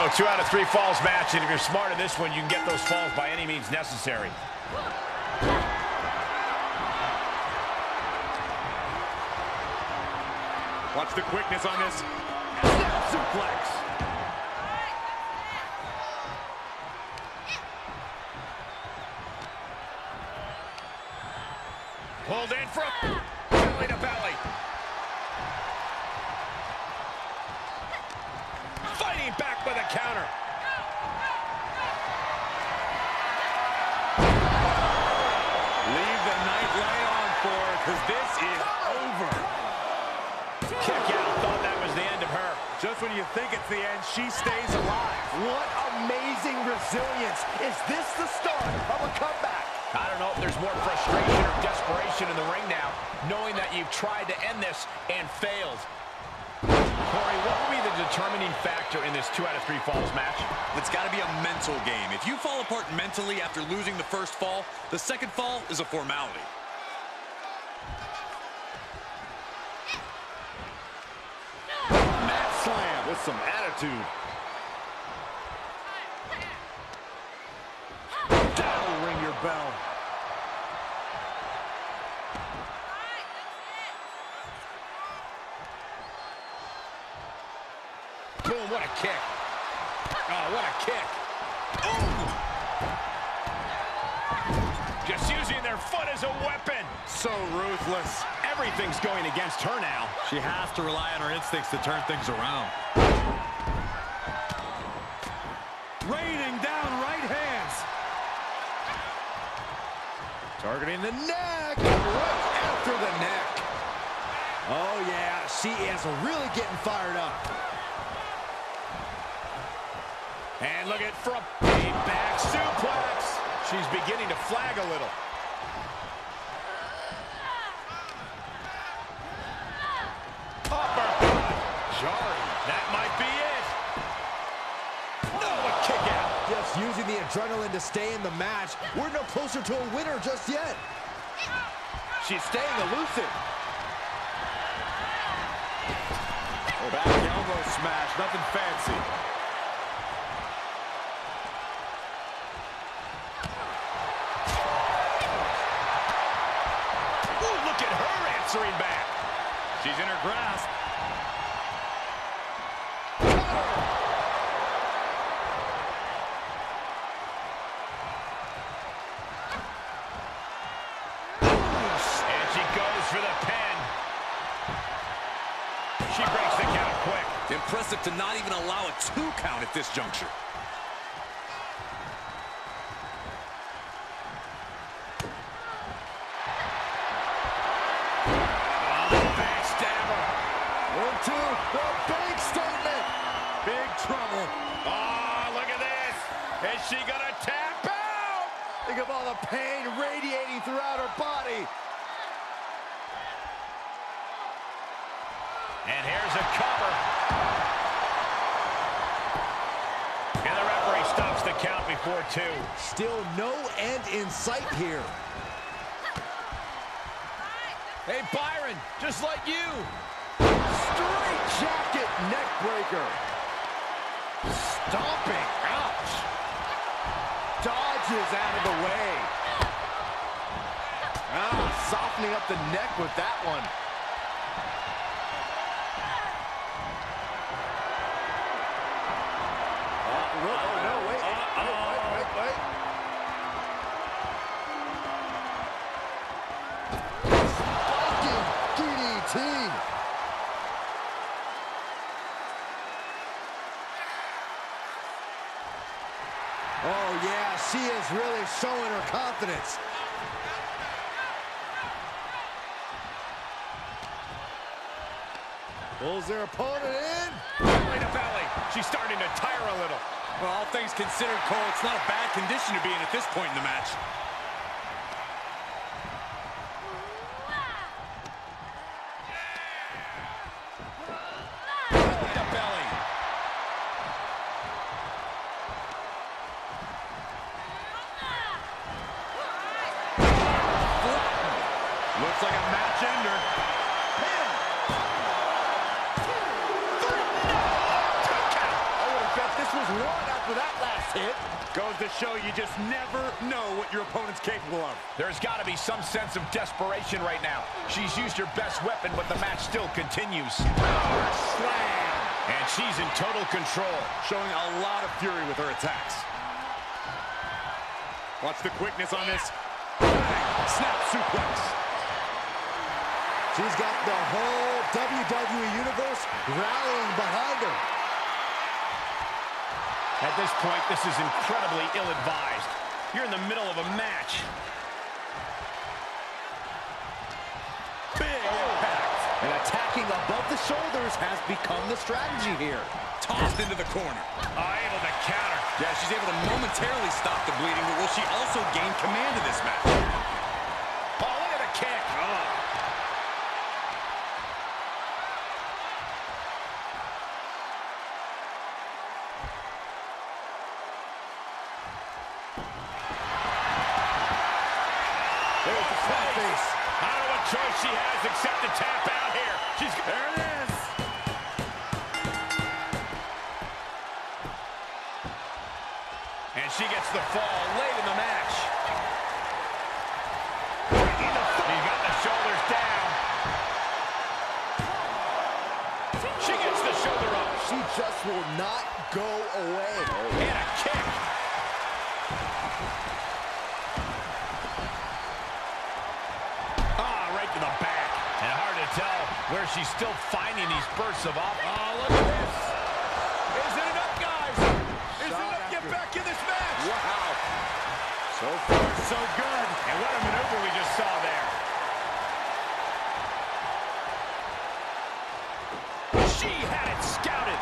A 2 out of 3 falls match, and if you're smart in this one, you can get those falls by any means necessary. Watch the quickness on this. Snap suplex. Pulled in from belly to belly. Fighting back with a counter. Leave the night light on for her, because this is over. Kick out. Thought that was the end of her. Just when you think it's the end, she stays alive. What amazing resilience. Is this the start of a comeback? I don't know if there's more frustration or desperation in the ring now, knowing that you've tried to end this and failed. Corey, what will be the determining factor in this 2 out of 3 falls match? It's got to be a mental game. If you fall apart mentally after losing the first fall, the second fall is a formality. Mat slam with some attitude. That'll ring your bell. Boom, what a kick. Oh, what a kick. Ooh. Just using their foot as a weapon. So ruthless. Everything's going against her now. She has to rely on her instincts to turn things around. Raining down right hands. Targeting the neck. Right after the neck. Oh, yeah. She is really getting fired up. And look at from a back suplex. She's beginning to flag a little. Uppercut. Jarring. That might be it. No, a kick out. Just using the adrenaline to stay in the match. We're no closer to a winner just yet. She's staying elusive. Back elbow smash. Nothing fancy. Answering back. She's in her grasp. And she goes for the pin. She breaks the count quick. Impressive to not even allow a 2 count at this juncture. To the big statement. Big trouble. Oh, look at this. Is she gonna tap out? Think of all the pain radiating throughout her body. And here's a cover. And the referee stops the count before 2. Still no end in sight here. Hey, Byron, just like you. Straight jacket neck breaker. Stomping. Ouch. Dodges out of the way. Softening up the neck with that one. No, wait. Spiking DDT. Oh, yeah, she is really showing her confidence. Pulls their opponent in. Belly to belly. She's starting to tire a little. Well, all things considered, Cole, it's not a bad condition to be in at this point in the match. Belly to belly. Looks like a match ender. was won after that last hit. Goes to show you just never know what your opponent's capable of. There's got to be some sense of desperation right now. She's used her best weapon, but the match still continues. Power slam. And she's in total control. Showing a lot of fury with her attacks. Watch the quickness on this. Snap suplex. She's got the whole WWE Universe rallying behind her. At this point, this is incredibly ill-advised. You're in the middle of a match. Big impact. And attacking above the shoulders has become the strategy here. Tossed into the corner. Able to counter. Yeah, she's able to momentarily stop the bleeding, but will she also gain command of this match? Oh, look at the kick. There's the front face. I don't know what choice she has except to tap out here. There it is. And she gets the fall late in the match. He's got the shoulders down. She gets the shoulder up. She just will not go away. And a kick. Right to the back. And hard to tell where she's still finding these bursts of offense. Oh, look at this. Is it enough, guys? Is it enough to get back in this match? Wow. So far, so good. And what a maneuver we just saw there. She had it scouted.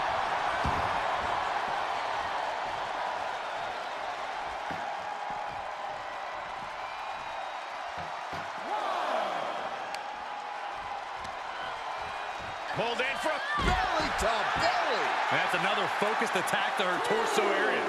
Pulled in for a Belly to belly. That's another focused attack to her torso area.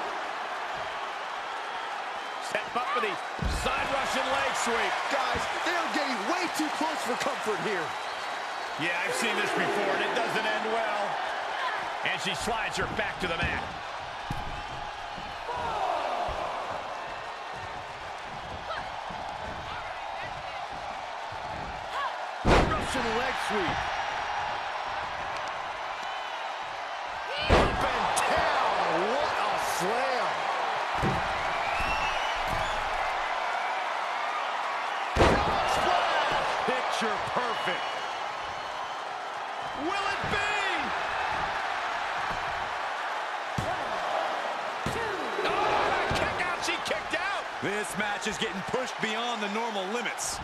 Set up for the side Russian leg sweep. Guys, they are getting way too close for comfort here. Yeah, I've seen this before, and it doesn't end well. And she slides her back to the mat. Russian leg sweep. Up and down. What a slam. Splash. Picture perfect. Will it be? Oh, kick out. She kicked out. This match is getting pushed beyond the normal limits.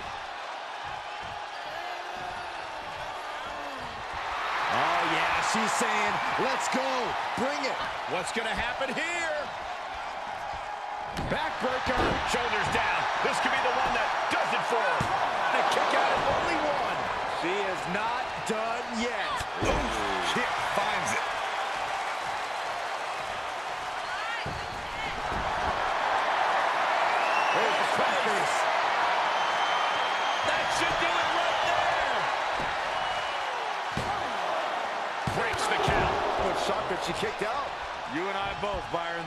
Oh, yeah, she's saying, let's go. Bring it. What's going to happen here? Backbreaker. Shoulders down. This could be the one that does it for her. The kick out is only one. She is not done yet. Kick finds it. There's the front face. That should do it right there. Breaks the count. Good shot that she kicked out. You and I both, Byron.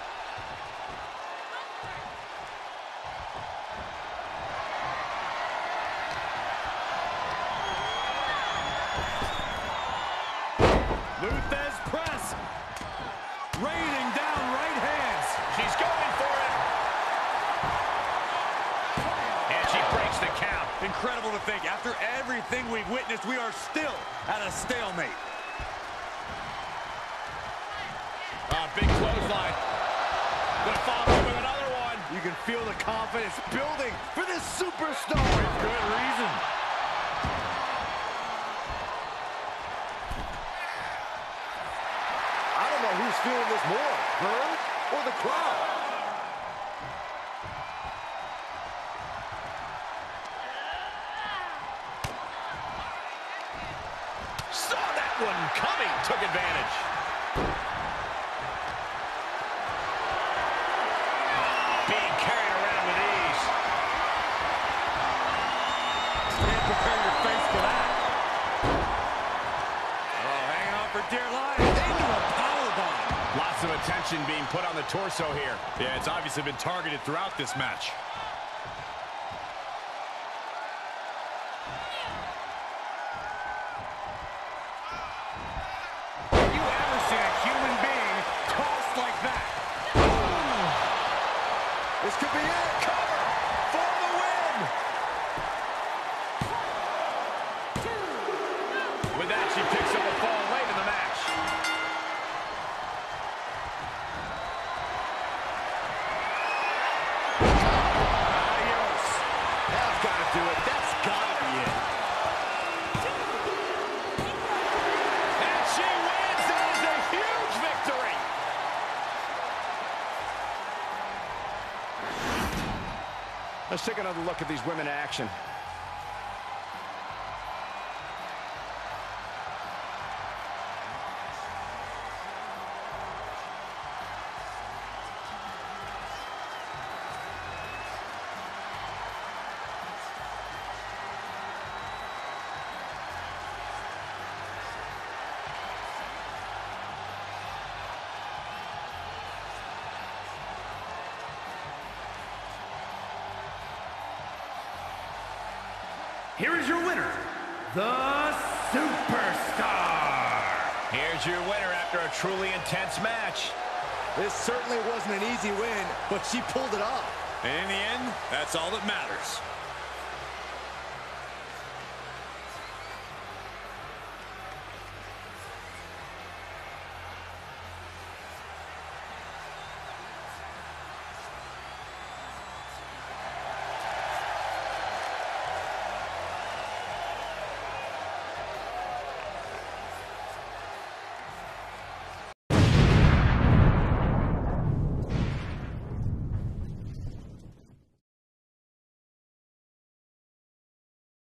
Luthez press. Raining down right hands. She's going for it. And she breaks the count. Incredible to think, after everything we've witnessed, we are still at a stalemate. Big clothesline. Gonna follow up with another one. You can feel the confidence building for this superstar. Good reason. I don't know who's feeling this more, her or the crowd. Saw that one coming. Took advantage. Being carried around with ease. Can't prepare your face for that. Oh, hanging on for dear life. Into a powerbomb. attention being put on the torso here. Yeah, it's obviously been targeted throughout this match. Have you ever seen a human being tossed like that? This could be it. Cover for the win. With that, she picks up a fall late in the match. Adios. That's got to do it. That's got to be it. And she wins. That is a huge victory. Let's take another look at these women in action. Here is your winner, the Superstar. Here's your winner after a truly intense match. This certainly wasn't an easy win, but she pulled it off. And in the end, that's all that matters.